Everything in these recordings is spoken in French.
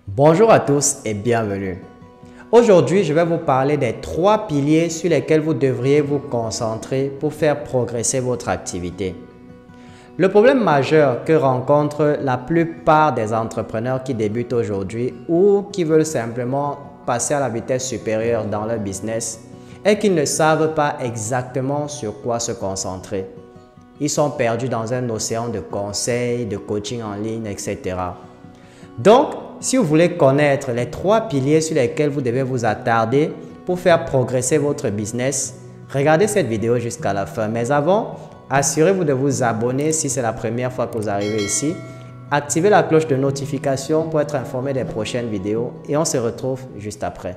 Bonjour à tous et bienvenue. Aujourd'hui, je vais vous parler des 3 piliers sur lesquels vous devriez vous concentrer pour faire progresser votre activité. Le problème majeur que rencontrent la plupart des entrepreneurs qui débutent aujourd'hui ou qui veulent simplement passer à la vitesse supérieure dans leur business est qu'ils ne savent pas exactement sur quoi se concentrer. Ils sont perdus dans un océan de conseils, de coaching en ligne, etc. Donc, si vous voulez connaître les 3 piliers sur lesquels vous devez vous attarder pour faire progresser votre business, regardez cette vidéo jusqu'à la fin. Mais avant, assurez-vous de vous abonner si c'est la première fois que vous arrivez ici. Activez la cloche de notification pour être informé des prochaines vidéos et on se retrouve juste après.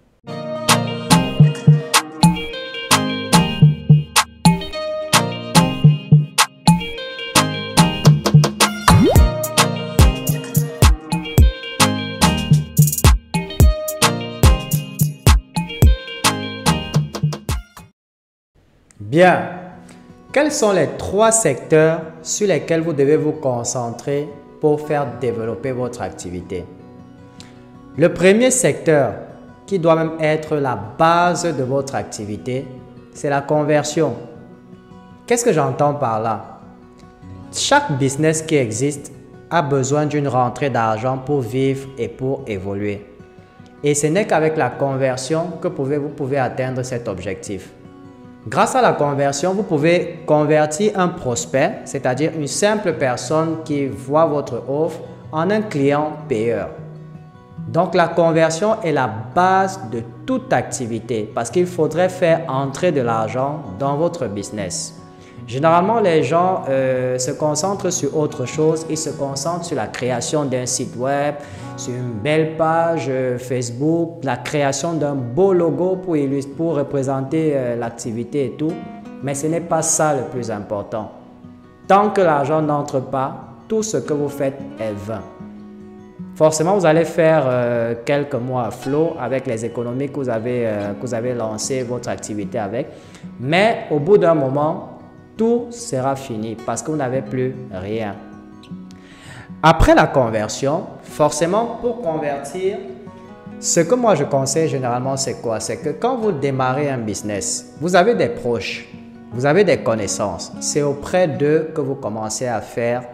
Bien, quels sont les 3 secteurs sur lesquels vous devez vous concentrer pour faire développer votre activité? Le premier secteur, qui doit même être la base de votre activité, c'est la conversion. Qu'est-ce que j'entends par là? Chaque business qui existe a besoin d'une rentrée d'argent pour vivre et pour évoluer. Et ce n'est qu'avec la conversion que vous pouvez atteindre cet objectif. Grâce à la conversion, vous pouvez convertir un prospect, c'est-à-dire une simple personne qui voit votre offre, en un client payeur. Donc, la conversion est la base de toute activité parce qu'il faudrait faire entrer de l'argent dans votre business. Généralement, les gens se concentrent sur autre chose. Ils se concentrent sur la création d'un site web, sur une belle page Facebook, la création d'un beau logo pour représenter l'activité et tout. Mais ce n'est pas ça le plus important. Tant que l'argent n'entre pas, tout ce que vous faites est vain. Forcément, vous allez faire quelques mois à flot avec les économies que vous avez lancé votre activité avec. Mais au bout d'un moment, tout sera fini parce que vous n'avez plus rien. Après la conversion, forcément, pour convertir, ce que moi je conseille généralement, c'est quoi? C'est que quand vous démarrez un business, vous avez des proches, vous avez des connaissances. C'est auprès d'eux que vous commencez à faire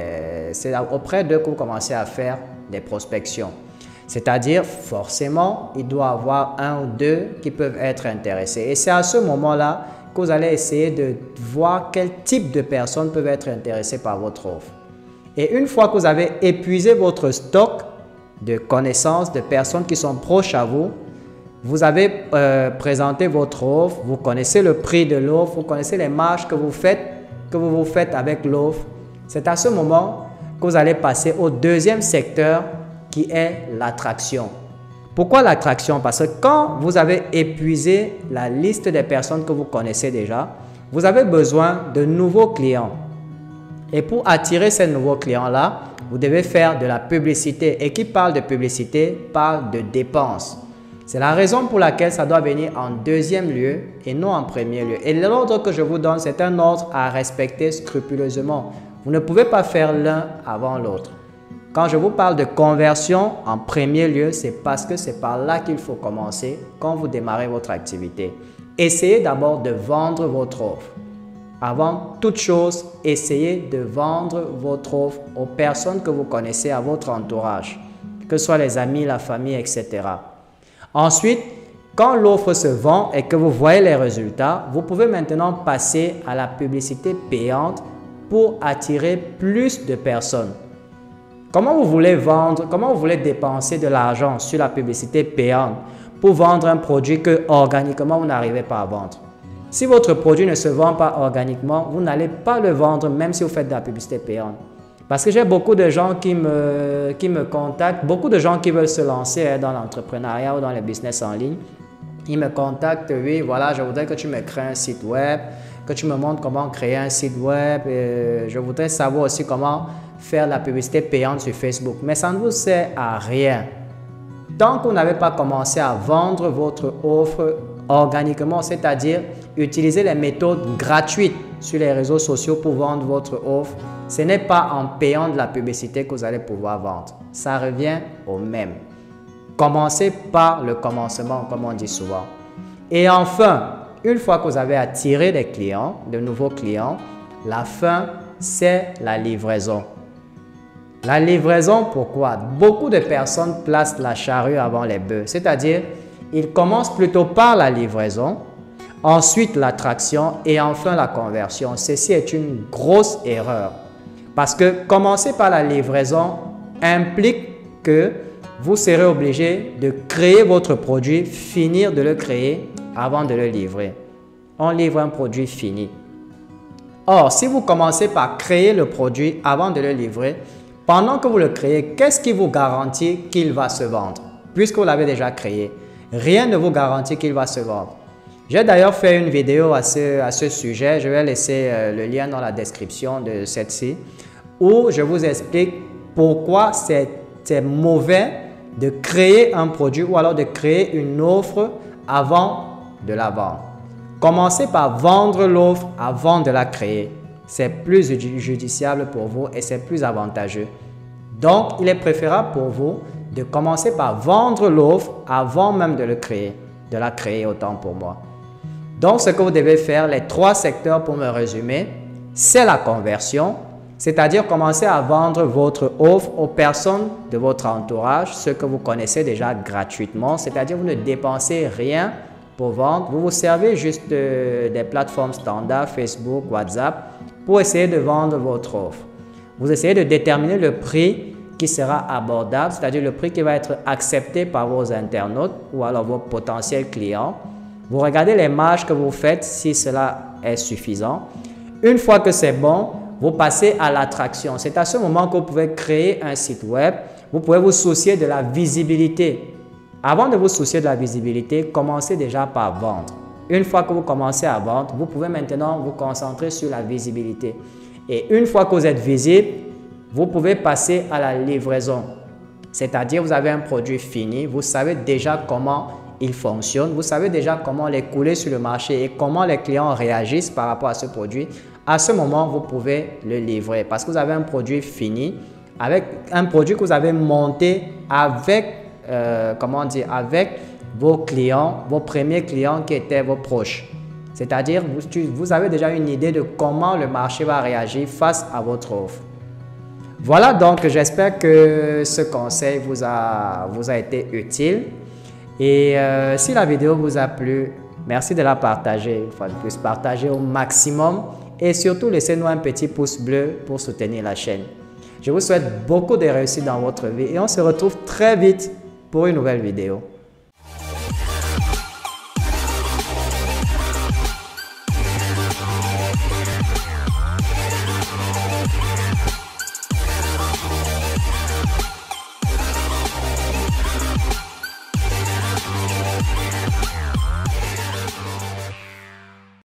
des prospections. C'est-à-dire, forcément, il doit y avoir 1 ou 2 qui peuvent être intéressés. Et c'est à ce moment-là que vous allez essayer de voir quel type de personnes peuvent être intéressées par votre offre. Et une fois que vous avez épuisé votre stock de connaissances, de personnes qui sont proches à vous, vous avez présenté votre offre, vous connaissez le prix de l'offre, vous connaissez les marges que vous vous faites avec l'offre. C'est à ce moment que vous allez passer au deuxième secteur qui est l'attraction. Pourquoi l'attraction? Parce que quand vous avez épuisé la liste des personnes que vous connaissez déjà, vous avez besoin de nouveaux clients. Et pour attirer ces nouveaux clients-là, vous devez faire de la publicité. Et qui parle de publicité parle de dépenses. C'est la raison pour laquelle ça doit venir en deuxième lieu et non en premier lieu. Et l'ordre que je vous donne, c'est un ordre à respecter scrupuleusement. Vous ne pouvez pas faire l'un avant l'autre. Quand je vous parle de conversion en premier lieu, c'est parce que c'est par là qu'il faut commencer quand vous démarrez votre activité. Essayez d'abord de vendre votre offre. Avant toute chose, essayez de vendre votre offre aux personnes que vous connaissez, à votre entourage, que ce soit les amis, la famille, etc. Ensuite, quand l'offre se vend et que vous voyez les résultats, vous pouvez maintenant passer à la publicité payante pour attirer plus de personnes. Comment vous voulez vendre, comment vous voulez dépenser de l'argent sur la publicité payante pour vendre un produit que organiquement vous n'arrivez pas à vendre? Si votre produit ne se vend pas organiquement, vous n'allez pas le vendre même si vous faites de la publicité payante. Parce que j'ai beaucoup de gens qui me contactent, beaucoup de gens qui veulent se lancer dans l'entrepreneuriat ou dans le business en ligne. Ils me contactent, oui, voilà, je voudrais que tu me crées un site web, que tu me montres comment créer un site web. Et je voudrais savoir aussi comment faire la publicité payante sur Facebook. Mais ça ne vous sert à rien. Tant que vous n'avez pas commencé à vendre votre offre organiquement, c'est-à-dire utiliser les méthodes gratuites sur les réseaux sociaux pour vendre votre offre, Ce n'est pas en payant de la publicité que vous allez pouvoir vendre. Ça revient au même. Commencez par le commencement, comme on dit souvent. Et enfin, une fois que vous avez attiré des clients, de nouveaux clients, la fin, c'est la livraison. La livraison, pourquoi? Beaucoup de personnes placent la charrue avant les bœufs. C'est-à-dire, ils commencent plutôt par la livraison, ensuite l'attraction et enfin la conversion. Ceci est une grosse erreur. Parce que commencer par la livraison implique que vous serez obligé de créer votre produit, finir de le créer avant de le livrer. On livre un produit fini. Or, si vous commencez par créer le produit avant de le livrer, pendant que vous le créez, qu'est-ce qui vous garantit qu'il va se vendre? Puisque vous l'avez déjà créé, rien ne vous garantit qu'il va se vendre. J'ai d'ailleurs fait une vidéo à ce sujet, je vais laisser le lien dans la description de celle-ci, où je vous explique pourquoi c'est mauvais de créer un produit ou alors de créer une offre avant de la vendre. Commencez par vendre l'offre avant de la créer. C'est plus judiciable pour vous et c'est plus avantageux. Donc, il est préférable pour vous de commencer par vendre l'offre avant même de la créer autant pour moi. Donc, ce que vous devez faire, les 3 secteurs pour me résumer, c'est la conversion, c'est-à-dire commencer à vendre votre offre aux personnes de votre entourage, ceux que vous connaissez déjà gratuitement, c'est-à-dire vous ne dépensez rien pour vendre, vous vous servez juste des plateformes standards, Facebook, WhatsApp, pour essayer de vendre votre offre. Vous essayez de déterminer le prix qui sera abordable, c'est-à-dire le prix qui va être accepté par vos internautes ou alors vos potentiels clients. Vous regardez les marges que vous faites si cela est suffisant. Une fois que c'est bon, vous passez à l'attraction. C'est à ce moment que vous pouvez créer un site web. Vous pouvez vous soucier de la visibilité. Avant de vous soucier de la visibilité, commencez déjà par vendre. Une fois que vous commencez à vendre, vous pouvez maintenant vous concentrer sur la visibilité. Et une fois que vous êtes visible, vous pouvez passer à la livraison. C'est-à-dire, vous avez un produit fini, vous savez déjà comment il fonctionne, vous savez déjà comment l'écouler sur le marché et comment les clients réagissent par rapport à ce produit. À ce moment, vous pouvez le livrer parce que vous avez un produit fini, avec un produit que vous avez monté avec avec vos clients, vos premiers clients qui étaient vos proches. C'est-à-dire, vous avez déjà une idée de comment le marché va réagir face à votre offre. Voilà, donc j'espère que ce conseil vous a été utile. Et si la vidéo vous a plu, merci de la partager. Une fois de plus, partagez au maximum et surtout laissez-nous un petit pouce bleu pour soutenir la chaîne. Je vous souhaite beaucoup de réussite dans votre vie et on se retrouve très vite pour une nouvelle vidéo.